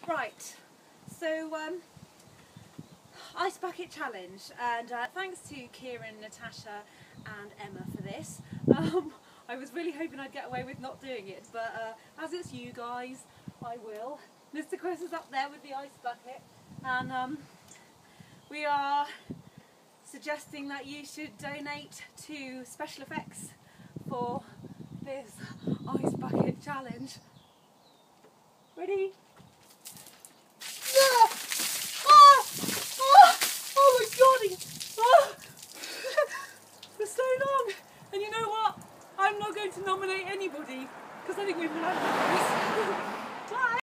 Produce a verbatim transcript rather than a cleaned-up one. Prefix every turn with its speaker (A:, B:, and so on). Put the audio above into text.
A: Right, so um, Ice Bucket Challenge, and uh, thanks to Kieran, Natasha and Emma for this. Um, I was really hoping I'd get away with not doing it, but uh, as it's you guys, I will. Mister Chris is up there with the ice bucket, and um, we are suggesting that you should donate to special effects for this Ice Bucket Challenge. Ready?